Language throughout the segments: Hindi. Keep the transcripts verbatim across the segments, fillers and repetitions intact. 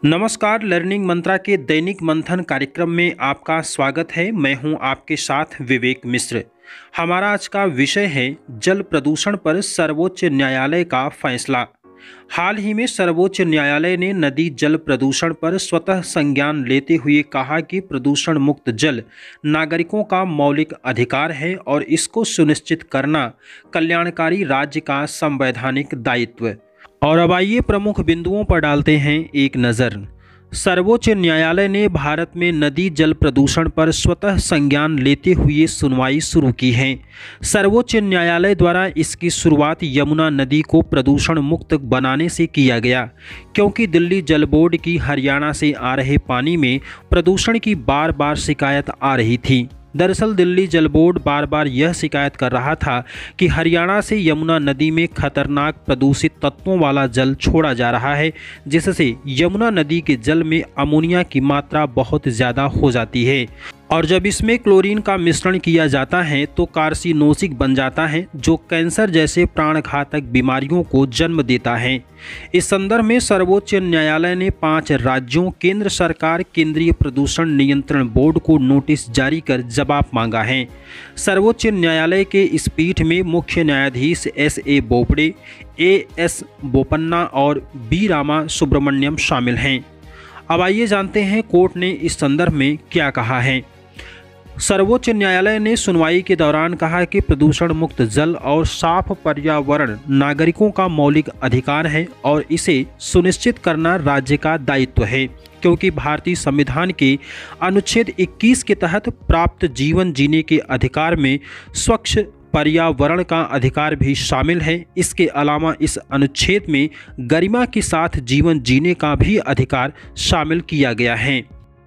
नमस्कार। लर्निंग मंत्रा के दैनिक मंथन कार्यक्रम में आपका स्वागत है। मैं हूं आपके साथ विवेक मिश्र। हमारा आज का विषय है जल प्रदूषण पर सर्वोच्च न्यायालय का फैसला। हाल ही में सर्वोच्च न्यायालय ने नदी जल प्रदूषण पर स्वतः संज्ञान लेते हुए कहा कि प्रदूषण मुक्त जल नागरिकों का मौलिक अधिकार है और इसको सुनिश्चित करना कल्याणकारी राज्य का संवैधानिक दायित्व। और अब आइए प्रमुख बिंदुओं पर डालते हैं एक नज़र। सर्वोच्च न्यायालय ने भारत में नदी जल प्रदूषण पर स्वतः संज्ञान लेते हुए सुनवाई शुरू की है। सर्वोच्च न्यायालय द्वारा इसकी शुरुआत यमुना नदी को प्रदूषण मुक्त बनाने से किया गया, क्योंकि दिल्ली जल बोर्ड की हरियाणा से आ रहे पानी में प्रदूषण की बार बार शिकायत आ रही थी। दरअसल दिल्ली जल बोर्ड बार बार यह शिकायत कर रहा था कि हरियाणा से यमुना नदी में खतरनाक प्रदूषित तत्वों वाला जल छोड़ा जा रहा है, जिससे यमुना नदी के जल में अमोनिया की मात्रा बहुत ज़्यादा हो जाती है और जब इसमें क्लोरीन का मिश्रण किया जाता है तो कार्सिनोसिक बन जाता है, जो कैंसर जैसे प्राणघातक बीमारियों को जन्म देता है। इस संदर्भ में सर्वोच्च न्यायालय ने पांच राज्यों, केंद्र सरकार, केंद्रीय प्रदूषण नियंत्रण बोर्ड को नोटिस जारी कर जवाब मांगा है। सर्वोच्च न्यायालय के इस पीठ में मुख्य न्यायाधीश S A Bobde, A S Bopanna और बी रामा सुब्रमण्यम शामिल हैं। अब आइए जानते हैं कोर्ट ने इस संदर्भ में क्या कहा है। सर्वोच्च न्यायालय ने सुनवाई के दौरान कहा कि प्रदूषण मुक्त जल और साफ पर्यावरण नागरिकों का मौलिक अधिकार है और इसे सुनिश्चित करना राज्य का दायित्व है, क्योंकि भारतीय संविधान के अनुच्छेद इक्कीस के तहत प्राप्त जीवन जीने के अधिकार में स्वच्छ पर्यावरण का अधिकार भी शामिल है। इसके अलावा इस अनुच्छेद में गरिमा के साथ जीवन जीने का भी अधिकार शामिल किया गया है।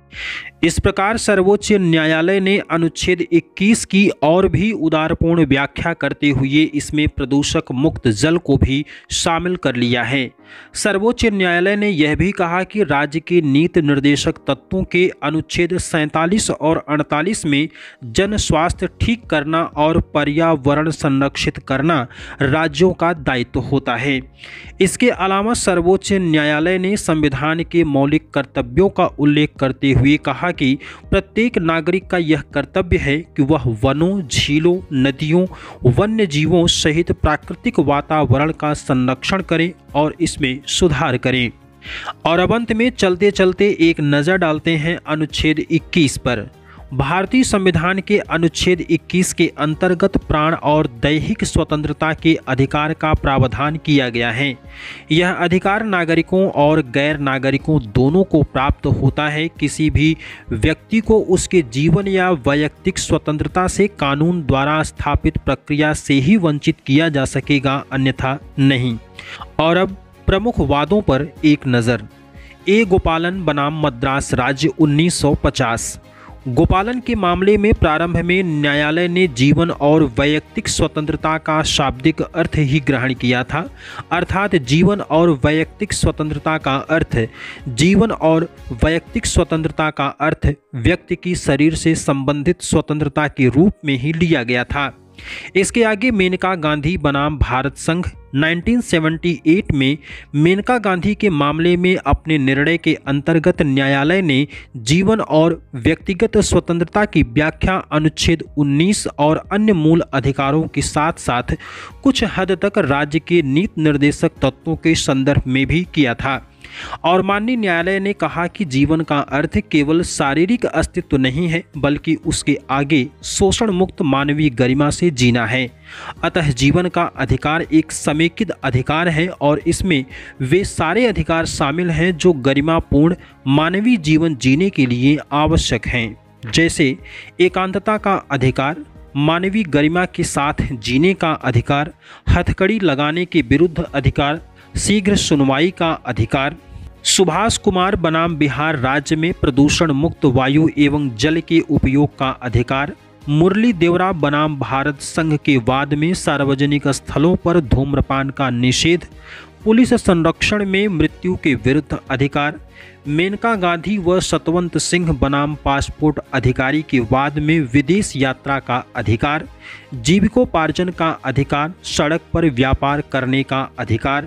इस प्रकार सर्वोच्च न्यायालय ने अनुच्छेद इक्कीस की और भी उदारपूर्ण व्याख्या करते हुए इसमें प्रदूषक मुक्त जल को भी शामिल कर लिया है। सर्वोच्च न्यायालय ने यह भी कहा कि राज्य के नीति निर्देशक तत्वों के अनुच्छेद सैंतालीस और अड़तालीस में जन स्वास्थ्य ठीक करना और पर्यावरण संरक्षित करना राज्यों का दायित्व होता है। इसके अलावा सर्वोच्च न्यायालय ने संविधान के मौलिक कर्तव्यों का उल्लेख करते हुए कहा कि प्रत्येक नागरिक का यह कर्तव्य है कि वह वनों, झीलों, नदियों, वन्य जीवों सहित प्राकृतिक वातावरण का संरक्षण करे और इसमें सुधार करें। और अब अंत में चलते चलते एक नज़र डालते हैं अनुच्छेद इक्कीस पर। भारतीय संविधान के अनुच्छेद इक्कीस के अंतर्गत प्राण और दैहिक स्वतंत्रता के अधिकार का प्रावधान किया गया है। यह अधिकार नागरिकों और गैर नागरिकों दोनों को प्राप्त होता है। किसी भी व्यक्ति को उसके जीवन या वैयक्तिक स्वतंत्रता से कानून द्वारा स्थापित प्रक्रिया से ही वंचित किया जा सकेगा, अन्यथा नहीं। और अब प्रमुख वादों पर एक नज़र। ए गोपालन बनाम मद्रास राज्य उन्नीस सौ पचास। गोपालन के मामले में प्रारंभ में न्यायालय ने जीवन और वैयक्तिक स्वतंत्रता का शाब्दिक अर्थ ही ग्रहण किया था, अर्थात जीवन और वैयक्तिक स्वतंत्रता का अर्थ जीवन और वैयक्तिक स्वतंत्रता का अर्थ व्यक्ति की शरीर से संबंधित स्वतंत्रता के रूप में ही लिया गया था। इसके आगे मेनका गांधी बनाम भारत संघ उन्नीस सौ अठहत्तर में मेनका गांधी के मामले में अपने निर्णय के अंतर्गत न्यायालय ने जीवन और व्यक्तिगत स्वतंत्रता की व्याख्या अनुच्छेद उन्नीस और अन्य मूल अधिकारों के साथ साथ कुछ हद तक राज्य के नीति निर्देशक तत्वों के संदर्भ में भी किया था। और माननीय न्यायालय ने कहा कि जीवन का अर्थ केवल शारीरिक अस्तित्व नहीं है, बल्कि उसके आगे शोषण मुक्त मानवीय गरिमा से जीना है। अतः जीवन का अधिकार एक समेकित अधिकार है और इसमें वे सारे अधिकार शामिल हैं जो गरिमापूर्ण मानवीय जीवन जीने के लिए आवश्यक हैं, जैसे एकांतता का अधिकार, मानवीय गरिमा के साथ जीने का अधिकार, हथकड़ी लगाने के विरुद्ध अधिकार, शीघ्र सुनवाई का अधिकार। सुभाष कुमार बनाम बिहार राज्य में प्रदूषण मुक्त वायु एवं जल के उपयोग का अधिकार। मुरली देवरा बनाम भारत संघ के वाद में सार्वजनिक स्थलों पर धूम्रपान का निषेध। पुलिस संरक्षण में मृत्यु के विरुद्ध अधिकार। मेनका गांधी व सतवंत सिंह बनाम पासपोर्ट अधिकारी के वाद में विदेश यात्रा का अधिकार। जीविकोपार्जन का अधिकार। सड़क पर व्यापार करने का अधिकार।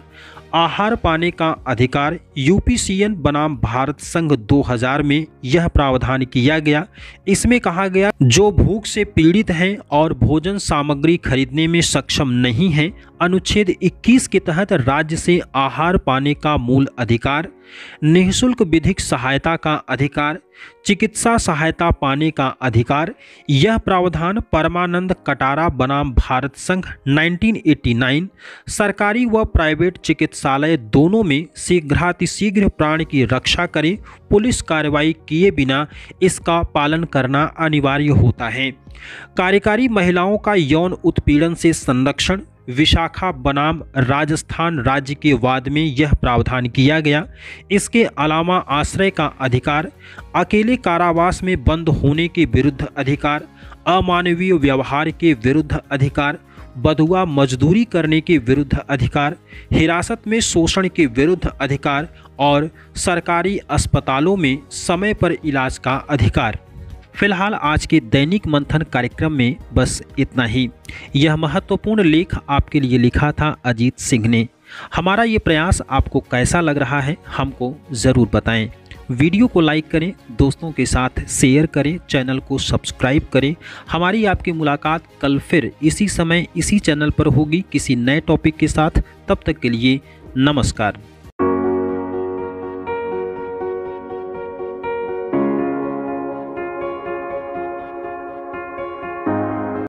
आहार पाने का अधिकार यूपीसीएन बनाम भारत संघ दो हज़ार में यह प्रावधान किया गया। इसमें कहा गया जो भूख से पीड़ित हैं और भोजन सामग्री खरीदने में सक्षम नहीं हैं, अनुच्छेद इक्कीस के तहत राज्य से आहार पाने का मूल अधिकार, निःशुल्क विधिक सहायता का अधिकार, चिकित्सा सहायता पाने का अधिकार। यह प्रावधान परमानंद कटारा बनाम भारत संघ उन्नीस सौ नवासी सरकारी व प्राइवेट चिकित्सालय दोनों में शीघ्रातिशीघ्र प्राण की रक्षा करें, पुलिस कार्रवाई किए बिना इसका पालन करना अनिवार्य होता है। कार्यकारी महिलाओं का यौन उत्पीड़न से संरक्षण, विशाखा बनाम राजस्थान राज्य के वाद में यह प्रावधान किया गया। इसके अलावा आश्रय का अधिकार, अकेले कारावास में बंद होने के विरुद्ध अधिकार, अमानवीय व्यवहार के विरुद्ध अधिकार, बधुआ मजदूरी करने के विरुद्ध अधिकार, हिरासत में शोषण के विरुद्ध अधिकार और सरकारी अस्पतालों में समय पर इलाज का अधिकार। फिलहाल आज के दैनिक मंथन कार्यक्रम में बस इतना ही। यह महत्वपूर्ण लेख आपके लिए लिखा था अजीत सिंह ने। हमारा ये प्रयास आपको कैसा लग रहा है हमको ज़रूर बताएं। वीडियो को लाइक करें, दोस्तों के साथ शेयर करें, चैनल को सब्सक्राइब करें। हमारी आपकी मुलाकात कल फिर इसी समय इसी चैनल पर होगी किसी नए टॉपिक के साथ। तब तक के लिए नमस्कार।